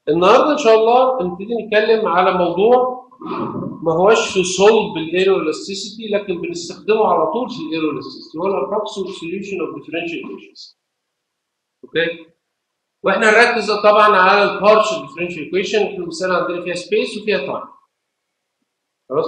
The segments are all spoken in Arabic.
النهارده ان شاء الله هنبتدي نتكلم على موضوع ما هوش في صلب الايرو الاستيسيتي، لكن بنستخدمه على طول في الايرو الاستيسيتي، هو الابروكسيمت سوليوشن اوف ديفرنشال ايكويشنز. اوكي، واحنا هنركز طبعا على البارشال ديفرنشال ايكويشن. احنا المساله عندنا فيها سبيس وفيها تايم. خلاص.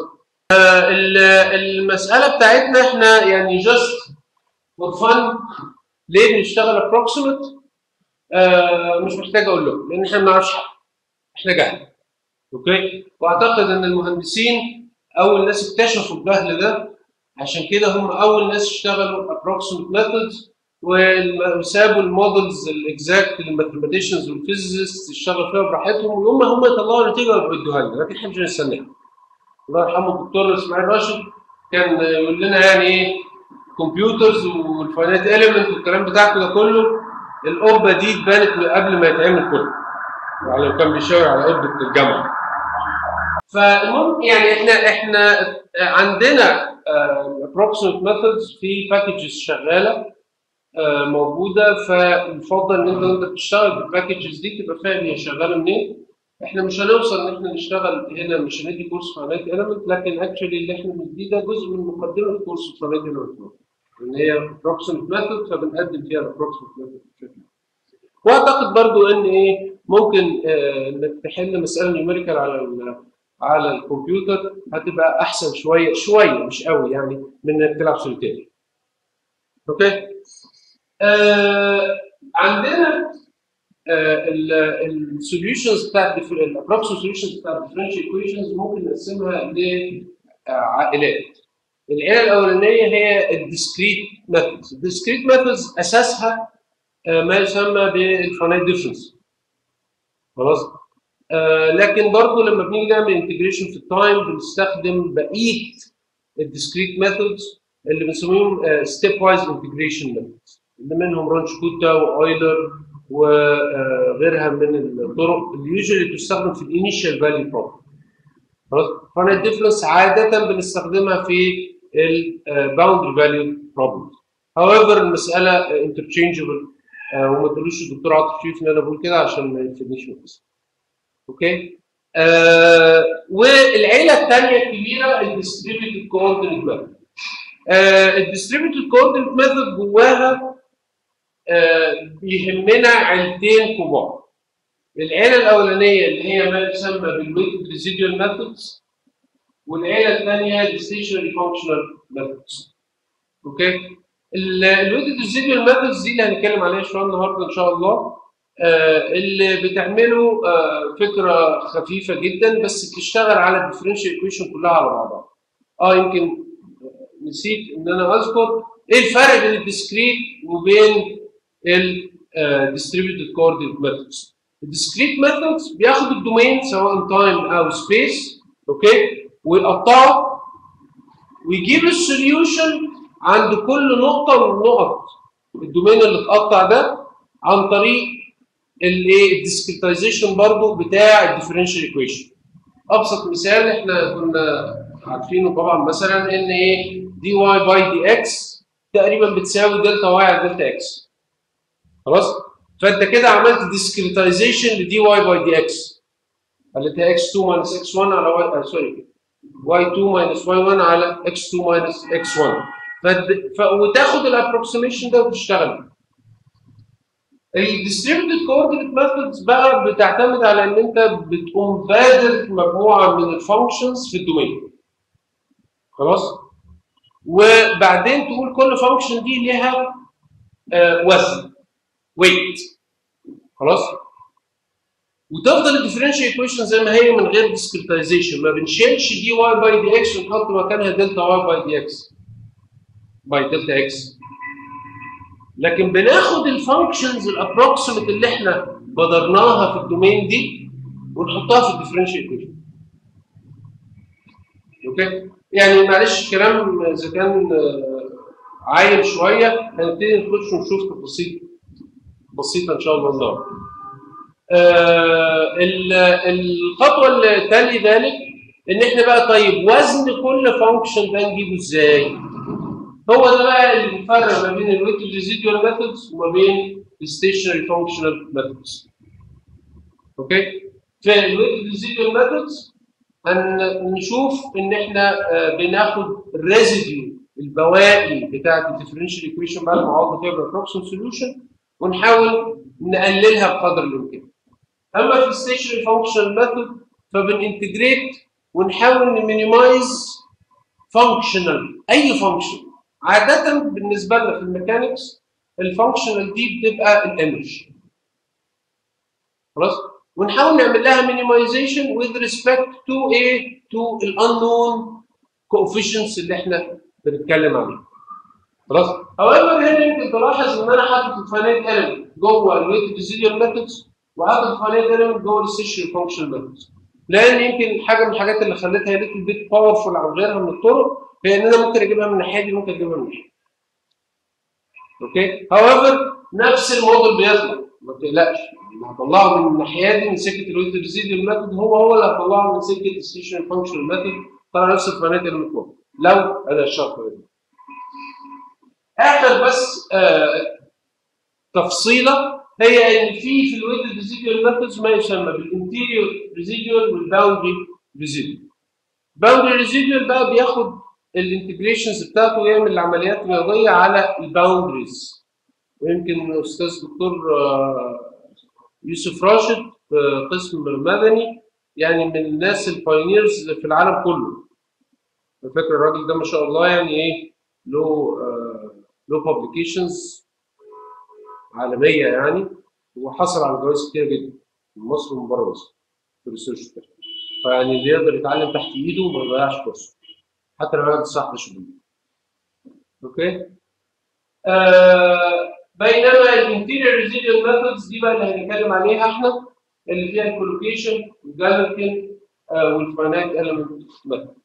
المساله بتاعتنا احنا يعني جاست فور فن. ليه بنشتغل ابروكسيمت؟ مش محتاج اقول لكم لان احنا ما بنعرفش حاجه، احنا جهل. اوكي، واعتقد ان المهندسين اول ناس اكتشفوا الجهل ده، عشان كده هم اول ناس اشتغلوا approximate methods وسابوا المودلز الاكزاكت للماثيماتيشنز والفيزيست يشتغلوا فيها براحتهم، ويوم هم يطلعوا نتيجه ويدوها لنا، لكن احنا مش هنستناها. الله يرحمه الدكتور اسماعيل راشد كان يقول لنا يعني ايه كمبيوترز والفاينات اليمنت والكلام بتاعكم ده كله، القبه دي اتبنت من قبل ما يتعمل كله، يعني كان بيشاور على قبه الجامعه. فالمهم يعني احنا عندنا approximate methods في باكجز شغاله موجوده، فيفضل ان انت بتشتغل بالباكجز دي تبقى فاهم هي شغاله منين. احنا مش هنوصل ان احنا نشتغل هنا، مش هندي كورس فاينانت اليمنت، لكن اكشولي اللي احنا بنديه ده جزء من مقدمه الكورس فاينانت اليمنت، ان هي approximate method فبنقدم فيها approximate method بشكل. واعتقد برضو ان ايه ممكن انك تحل مساله نيوميريكال على الكمبيوتر هتبقى احسن شويه مش قوي يعني من انك تلعب سوليتير. اوكي. عندنا السوليوشنز بتاعت الابروكسيمت سوليوشنز بتاعت الديفرنشال ايكويشنز ممكن نقسمها لعائلات. العيله الاولانيه هي الديسكريت ميثودز. الديسكريت ميثودز اساسها ما يسمى بالفاينايت ديفرنس. خلاص. لكن برضه لما بنيجي نعمل انتجريشن في التايم بنستخدم بقيه الديسكريت ميثودز اللي بنسميهم ستيب وايز انتجريشن ميثودز، اللي منهم رونش-كوتا وايلر وغيرها من الطرق اللي يوجوالي بتستخدم في الانيشال فاليو بروبلم. خلاص. فانا الديفرنس عاده بنستخدمها في الباوندري فاليو بروبلم. however المساله انترتشينجبل، وما تقولوش الدكتور عاطف شريف ان انا بقول كده عشان ما يفيدنيش من الاسم. اوكي. والعيله الثانيه الكبيره الديستريبيوتد كوردينيت ميثود. الديستريبيوتد كوردينيت ميثود جواها بيهمنا عيلتين كبار. العيله الاولانيه اللي هي ما يسمى بالويتد ريزيديوال ميثودز، والعيله الثانيه الستيشنري فانكشنال ميثودز. اوكي. الويتد ريزيديوال ميثودز دي اللي هنتكلم عليها شويه النهارده ان شاء الله، اللي بتعمله فكره خفيفه جدا بس بتشتغل على الديفرنشال ايكويشن كلها على بعضها. يمكن نسيت ان انا اذكر ايه الفرق بين الديسكريت وبين الديستريبيوتد كوردينيت ميثودز. الديسكريت ميثودز بياخد الدومين سواء تايم او سبيس، اوكي، ويقطعه ويجيب السوليوشن عند كل نقطه من نقط الدومين اللي اتقطع ده عن طريق الايه الديسكريتايزيشن برضو بتاع الديفرنشال ايكويشن. ابسط مثال احنا كنا عارفينه طبعا مثلا ان ايه دي واي باي دي اكس تقريبا بتساوي دلتا واي على دلتا اكس. خلاص. فانت كده عملت ديسكريتايزيشن لدي واي باي دي اكس، خليتها اكس 2 ماينس اكس 1 على واي سوري واي 2 ماينس واي 1 على اكس 2 ماينس اكس 1. وتاخد الابروكسيميشن ده وتشتغل. الديستريبيوتد كوردينيت ميثودز بقى بتعتمد على ان انت بتقوم بادر مجموعه من الفانكشنز في الدومين. خلاص. وبعدين تقول كل فانكشن دي ليها وزن ويت. خلاص. وتفضل الديفرنشال ايكويشن زي ما هي من غير ديسكريتايزيشن، ما بنشيلش دي واي باي دي اكس ونحط مكانها دلتا واي باي دي اكس باي دلتا اكس، لكن بناخد الفانكشنز الابروكسيمت اللي احنا بدرناها في الدومين دي ونحطها في الديفرنشال ايكويشن. اوكي. يعني معلش الكلام اذا كان عايم شويه هنبتدي نخش ونشوف تفاصيل بسيطه ان شاء الله النهارده. الخطوه اللي تلي ذلك ان احنا بقى طيب وزن كل فانكشن ده نجيبه ازاي؟ هو ده بقى اللي بيفرق ما بين الويتد ريزيديوال ميثودز وما بين الستيشنري فانكشنال ميثودز. اوكي؟ في الويت ريزيديوال ميثودز هنشوف ان احنا بناخد الريزيديو البواقي بتاعه الديفرنشال ايكويشن بعد ما عوضنا فيها بالابروكسيمت سوليوشن ونحاول نقللها بقدر الامكان. اما في الستيشنري فانكشنال ميثود فبننتجريت ونحاول نمينيمايز فانكشنال اي فانكشن. عاده بالنسبه لنا في الميكانكس الفانكشنال دي بتبقى الانرجي. خلاص؟ ونحاول نعمل لها مينيمايزيشن with respect to ايه؟ to الانون coefficients اللي احنا بنتكلم عليها. خلاص؟ however هنا يمكن تلاحظ ان انا حاطط الفاينيت element جوه الويت ريزيديوال ميثودز وحاطط الفاينيت element جوه الستيشنري فانكشنال ميثودز. لان يمكن حاجه من الحاجات اللي خلتها ليتل بيت باورفول عن غيرها من الطرق هي ان انا ممكن اجيبها من الناحيه دي ممكن اجيبها من الناحيه. اوكي؟ however نفس الموديل بيطلع ما تقلقش. اللي هطلعه من الناحيه دي من سكه الويت ريزيديوال ميثود هو اللي هطلعه من سكه الستيشنري فانكشنال ميثود طلع نفس الفاينيت element لو انا الشرط ده. اخر بس تفصيله هي ان في الويت ريزيديوال ميثودز ما يسمى بالانتيريور ريزيديوال والباوندري ريزيديوال. باوندري ريزيديوال بقى بياخد الانتجريشنز بتاعته ويعمل العمليات الرياضيه على الباوندريز. ويمكن استاذ دكتور يوسف راشد في قسم مدني يعني من الناس البايونيرز في العالم كله. على فكره الراجل ده ما شاء الله يعني ايه له بابليكيشنز عالميه يعني وحصل على جوائز كتير جدا من مصر ومن بره مصر في الريسيرش بتاعه. فيعني اللي يقدر يتعلم تحت ايده ما يضيعش فرصه حتى لو قعد الساعه 11 بالليل. اوكي؟ بينما الانتيريور ريزيديوال ميثودز دي بقى اللي هنتكلم عليها احنا اللي فيها الكولوكيشن والجالركن والفاينايت element ميثود.